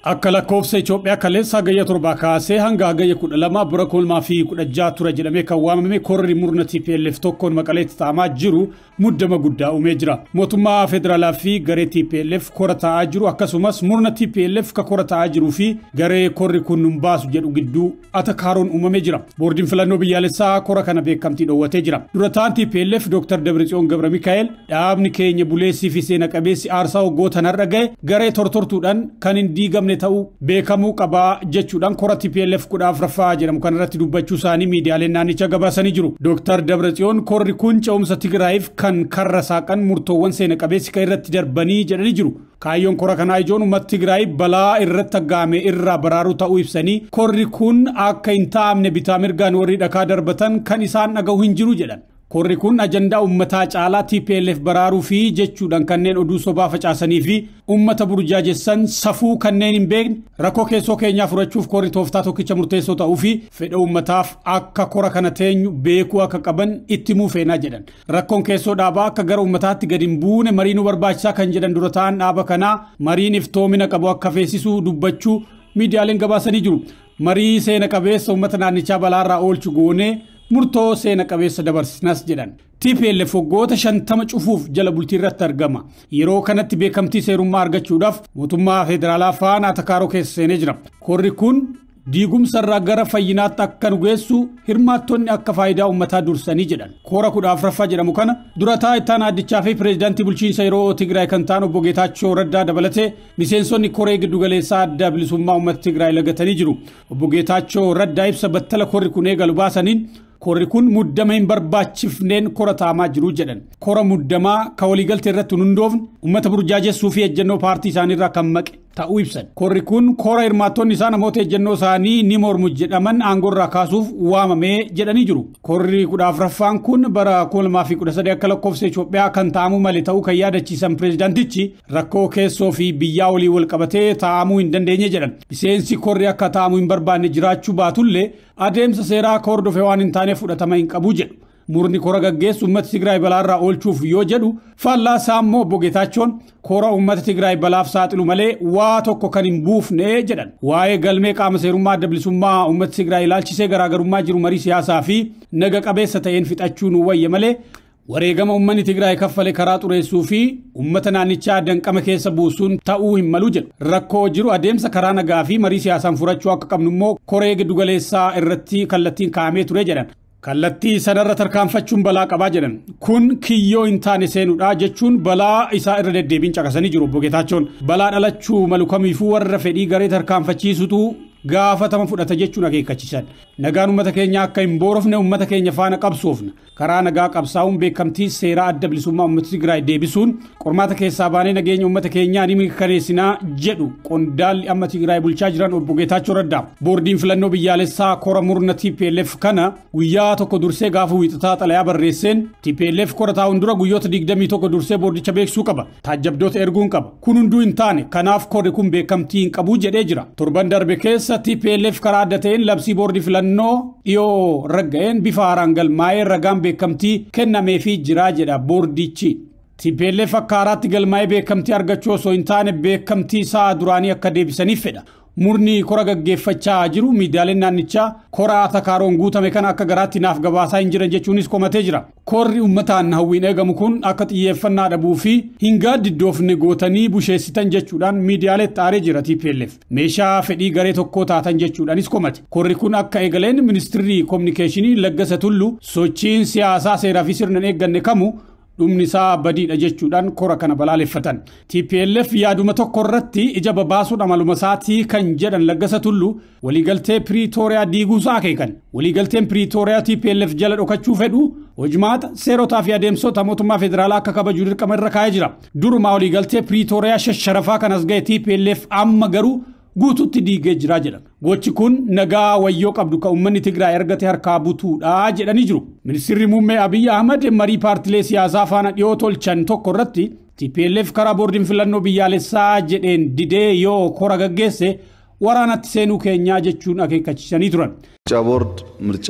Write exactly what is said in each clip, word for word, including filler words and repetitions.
Akkala koofsa Itoophiyaa kaleessa hagayya torba kaasee hanga hagayya kudha lama bura kolmaa fi kudha jaha ture jedhamee kan waamame korri murna T P L F tokkoon maqaleetti ta'amaa jiru muddama guddaa uumee jira. Mootummaa federaalaa fi garee T P L F kora ta'aa jiru akkasumas murna T P L F ka kora ta'aa jiruu fi garee korri kun nun baasu jedhu gidduu atakaaroon uumamee jira. Boordiin filannoo biyyaalessaa kora kana beekamtii dhoowwatee jira. Durataan T P L F Doctor Dabratsiyoon Gabra Mikaa'el dhaabni keenya buleessii fi seena qabeessi aarsaa waggoota har'a gahe garee tortortuudhaan kan hin diigamne ta'u beekamuu qabaa jechuudhaan kora T P L F kudha afuraffaa jedhamu kanarratti dubbachuu isaanii miidiyaaleen naannicha gabaasanii jiru. Doctor Dabratsiyoon korri kun ce'umsa Tigraayiif kan karra saaqan murtoowwan seena qabeessi kan irratti darbanii jedhanii jiru. Kaayyoon kora kanaa ijoon uummata Tigraay balaa irratti aggaame irraa baraaruu ta'uu ibsanii korri kun akka hin taa'amne bitaa mirgaan warri dhakaa darbatan kan isaan dhaga'u hin jiru jedhan. Korri kun ajandaa ummataa caalaa T P L F baraaruu fi jechuudhaan kanneen oduu sobaa facaasanii fi ummata burjaajessan safuu kanneen hin beekne rakkoo keessoo keenyaa furachuuf korri tooftaa tokkicha murteessoo ta'uu fi fedha ummataaf akka kora kana teenyu beekuu akka qaban itti muufeenaa jedhan. Rakkoon keessoo dhaabaa akka gara ummataatti gadi hin buune marii nu barbaachisaa kan jedhan dura ta'an dhaaba kanaa mariin iftoomina qabu akka feesisuu dubbachuu miidiyaaleen gabaasanii jiru. Marii seena qabeessa ummata naannichaa balaarraa oolchu goonee murtoo seena qabeessa dabarsinas jedhan. T P L F waggoota shantama cufuuf jala bultii irratti argama. Yeroo kanatti beekamtii seerummaa argachuudhaaf mootummaa federaalaa faana atakaaroo keessa seenee jira. Korri kun diigumsa irraa gara fayyinaatti akka nu geessu hirmaattonni akka faayidaa uummataa dursanii jedhan. Kora kudha afuraffaa jedhamu kana durataa ittaanaa addichaa fi pireezidaantii bulchiinsa yeroo Tigraay kan ta'an obbo Geetaachoo Raddaa dabalatee miseensonni koree giddugaleessaa adda bilisummaa uummata Tigraay lagatanii jiru. Obbo Geetaachoo Raddaa ibsa battala korri kun eegalu baasaniin korri kun muddama hin barbaachifneen kora ta'amaa jiru jedhan. Kora muddamaa ka waliigaltee irratti hundoofne uummata burjaajessuu fi ejjennoo paartii isaaniirraa kan maqe ta'uu ibsan. Korri kun kora hirmaattonni isaa namoota ejjennoo isaanii ni mormu jedhaman aangorraa kaasuuf waamamee jedhanii jiru. Korri kudha afuraffaan kun bara kuma lamaa fi kudha sadii akka lakkoofsa Itoophiyaa kan ta'amuu malee ta'uu kan yaadachiisan pireezidaantichi rakkoo keessoo fi biyyaa walii wal qabatee ta'amuu hin dandeenye jedhan. Miseensi korri akka ta'amuu hin barbaanne jiraachuu baatullee adeemsa seeraa akka hordofee waan hin taane fudhatama hin qabu jedhu. Murni kora gaggeessu uummata Tigraay balaarraa oolchuuf yoo jedhu faallaa isaa immoo obbo Geetaachoon kora uummata Tigraay balaaf saaxilu malee waa tokko kan hin buufne jedhan. Waa'ee galmee qaama seerummaa adda bilisummaa uummata Tigraay ilaalchisee garaagarummaa jiru marii siyaasaa fi naga qabeessa ta'een fixachuu nu wayya malee wareegama uummanni Tigraay kaffale karaa xureessuu fi uummata naannichaa danqama keessa buusuun ta'uu hin malu jedhu. Rakkoo jiru adeemsa karaa nagaa fi marii siyaasaan furachuu akka qabnu immoo koree giddugaleessaa irratti kallattiin kaa'amee ture jedhan. Kallattii sanarra tarkaanfachuun balaa qabaa jedhan. Kun kiyyoo hin taane seenuudha jechuun balaa isaa irra deddeebiin caqasanii jiru obbo Geetaachoon. Balaa dhalachuu malu kamiifuu warra fedhii garee tarkaanfachiisutu gaafatama fudhata jechuun akeekkachiisan. Nagaan uummata keenya akka hin boorofne uummata keenya faana qabsoofna. Karaa nagaa qabsaa'uun beekamtii seeraa adda bilisummaa uummata Tigraay deebisuun qormaata keessaa baanee nageenya uummata keenyaa ni mirkaneessinaa jedhu qondaalli amma Tigraay bulchaa jiran obbo Geetaachoo Raddaa. Boordiin filannoo biyyaalessaa kora murna T P L F kana guyyaa tokko dursee gaafa wiixataa xalayaa barreesseen T P L F kora taa'uun dura guyyoota digdamii tokko dursee boordicha beeksisuu qaba. Taajjabdoota erguun qaba. Kun hunduu hin taane kanaaf korri kun beekamtii hin qabu jedhee jira. Torban darbe keessa T P L F karaa adda ta'een labsii boordii filannoo dhiyoo ragga'een bifa haaraan galmaa'ee ragaan beekamtii kennameefii jira jedha boordichi. T P L F akka haaraatti galmaa'ee beekamtii argachuu osoo hin taane beekamtii isaa duraanii akka deebisaniif fedha. Murni kora gaggeeffachaa jiru miidiyaaleen naannichaa kora atakaaroon guutame kana akka garaatti naaf gabaasaa hin jiran jechuunis komatee jira. Korri uummataan hawwiin eegamu kun akka xiyyeeffannaa dhabuu fi hin gaaddiddoofne gootanii busheessitan jechuudhaan miidiyaaleetti aaree jira T P L F. Meeshaa fedhii garee tokkoo taatan jechuudhaanis komate. Korri kun akka eegaleen ministirrii kominikeeshinii Laggasa Tulluu sochiin siyaasaa seeraa fi sirna eegganne kamu dhumni isaa badiidha jechuudhaan kora kana balaaleffatan. T P L F yaaduma tokko irratti ija babaasuun amaluma isaatii kan jedhan Laggasa Tulluu waliigaltee Piriitooriyaa diiguusaa akeekan. Waliigalteen Piriitooriyaa T P L F jala dhokachuu fedhu hojimaata seerotaa fi adeemsota mootummaa federaalaa akka kabajuu dirqama irra kaa'ee jira. Durumaa waliigaltee Piriitooriyaa shasharafaa kanas ga'e T P L F amma garuu guututti diigee jira jedhan. Gochi kun nagaa wayyoo qabdu ka uummanni Tigraay argate harkaa butuudha jedhanii jiru. Ministeerri muummee Abiy Ahmed marii paartilee siyaasaa faana dhiyoo tolchan tokko irratti T P L F karaa boordiin filannoo biyyaalessaa jedheen didee yoo kora gaggeesse waraanatti seenuu keenyaa jechuun akeekkachiisanii turan. ምርጫ ቦርድ ምርጫ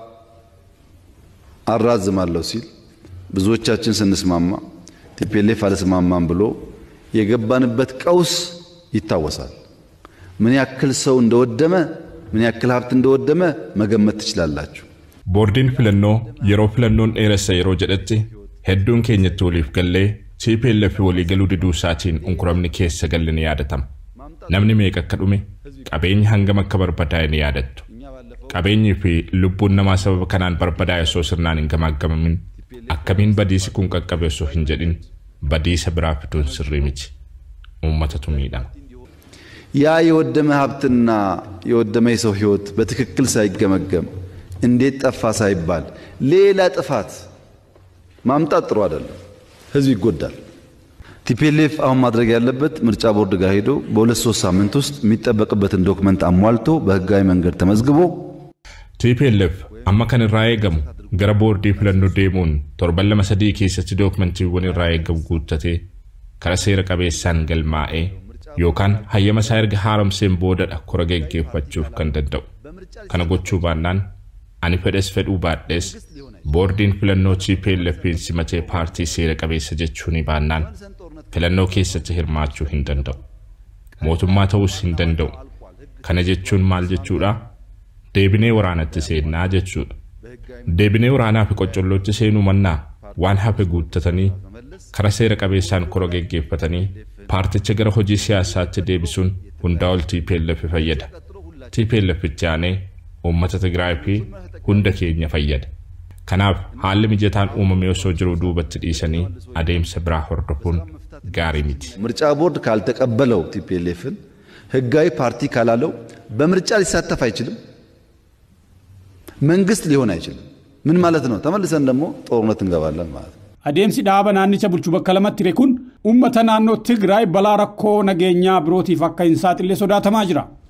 አራዝማለሁ ሲል ብዙዎቻችን ስንስማማ T P L F አልስማማም ብሎ የገባንበት ቀውስ ይታወሳል። ምን ያክል ሰው እንደወደመ ምን ያክል ሀብት እንደወደመ መገመት ትችላላችሁ ቦርዲን ፍለኖ የሮ ፍለኖን ኤረሰ የሮ ጀደቲ ሄዱን ኬኘቱ ሊፍ ገሌ ቲፒኤልኤፍ ወሊ ገሉ ዲዱ ሳቲን እንኩረምኒ ኬሰ ገልን ያደተም ነምኒ ሜቀከዱሜ ቀበኝ ሀንገመ ከበርበዳይን ያደቱ ቀበኝ ፊ ልቡን ነማ ሰበብ ከናን በርበዳይ ሶስርናን እንገማገመምን አከሚን በዲስ ኩን ቀቀበሶ ህንጀዲን በዲስ ብራፍቱን ስሪሚች ኡመተቱ ሚዳ ያ የወደመ ሀብትና የወደመ ሰው ህይወት በትክክል ሳይገመገም እንዴት ጠፋ ሳይባል ሌላ ጥፋት ማምጣት ጥሩ አይደለም ህዝብ ይጎዳል ቲፒኤልኤፍ አሁን ማድረግ ያለበት ምርጫ ቦርድ ጋር ሄዶ በሁለት ሶስት ሳምንት ውስጥ የሚጠበቅበትን ዶክመንት አሟልቶ በህጋዊ መንገድ ተመዝግቦ ቲፒኤልኤፍ አማከን ራይገም ገረ ቦርዲ ፍለኑ ዴሙን ቶርበለ መሰዲ ኬሰቲ ዶክመንት ወን ራይገም ጉተቴ ከረሴረ ቀበሳን ገልማኤ ዮካን ሀየመ ሳይርግ ሃረም ሴም ቦደዳ ኮረገጌፈቹፍ ከንደደው ከነጎቹ ባናን ani fedhes fedhu baadhes boordiin filannoo ቲፒኤልኤፍ simate paartii seera qabeessa jechuun baannaan filannoo keessatti hirmaachuu hin danda'u mootummaa ta'uus hin danda'u kana jechuun maal jechuudha deebinee waraanatti seennaa jechuudha deebinee waraanaa fi qoccolotti seenuu mannaa waan hafe guuttatanii kara seera qabeessaan kora geggeeffatanii paarticha gara hojii siyaasaatti deebisuun hundaa ol ቲፒኤልኤፍ fayyada ቲፒኤልኤፍ itti aanee ummata Tigraay fi hunda keenya fayyada kanaaf haalli mijataan uumamee osoo jiru duubatti dhiisanii adeemsa biraa hordofuun gaarii miti ምርጫ ቦርድ ካልተቀበለው ቲፒኤልኤፍን ህጋዊ ፓርቲ ካላለው በምርጫ ሊሳተፍ አይችልም መንግስት ሊሆን አይችልም ምን ማለት ነው ተመልሰን ደግሞ ጦርነት እንገባለን ማለት adeemsi dhaaba naannicha bulchuu bakka lamatti ture kun ummata naannoo Tigraay balaa rakkoo nageenyaa birootiif akka hin saaxilee sodaatamaa jira